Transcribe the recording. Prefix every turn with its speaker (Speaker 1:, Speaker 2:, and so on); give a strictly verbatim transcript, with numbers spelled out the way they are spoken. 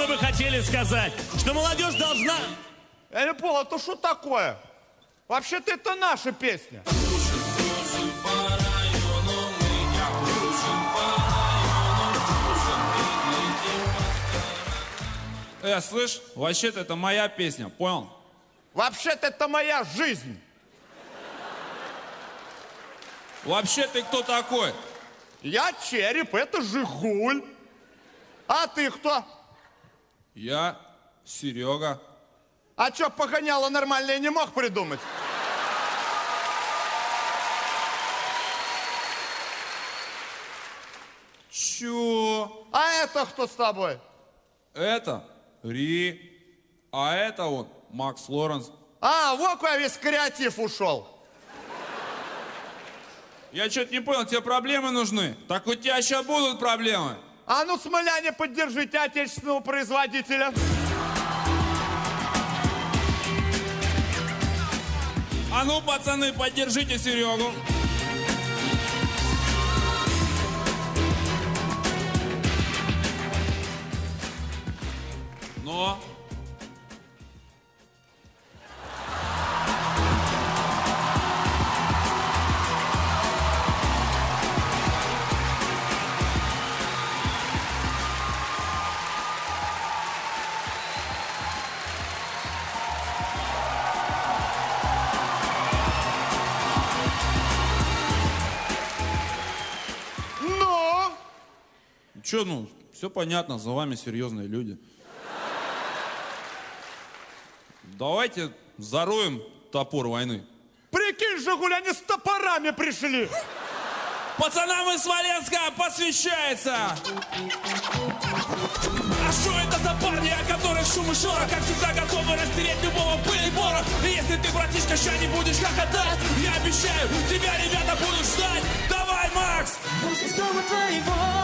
Speaker 1: мы бы хотели сказать, что молодежь должна...
Speaker 2: Я не понял, это что такое? Вообще-то это наша песня.
Speaker 3: Э, слышь, вообще-то это моя песня, понял?
Speaker 2: Вообще-то это моя жизнь.
Speaker 3: Вообще ты кто такой?
Speaker 2: Я Череп, это Жигуль. А ты кто?
Speaker 3: Я Серега.
Speaker 2: А чё, погоняло нормальное не мог придумать?
Speaker 3: Чё?
Speaker 2: А это кто с тобой?
Speaker 3: Это Ри, а это вот Макс Лоренс.
Speaker 2: А, вот куда весь креатив ушел.
Speaker 3: Я что-то не понял, тебе проблемы нужны? Так у тебя сейчас будут проблемы.
Speaker 2: А ну, смоляне, поддержите отечественного производителя.
Speaker 3: А ну, пацаны, поддержите Серегу. Но...
Speaker 2: Ну?
Speaker 3: Че, ну, все понятно, за вами серьезные люди. Давайте зароем топор войны.
Speaker 2: Прикинь, Жигуль, они с топорами пришли.
Speaker 3: Пацанам из Смоленска посвящается! А что это за парни, о которых шум и шорох, как всегда готовы растереть любого пыль и порох? И если ты, братишка, ща не будешь хохотать, я обещаю, тебя ребята будут ждать. Давай, Макс!
Speaker 4: После снова твоего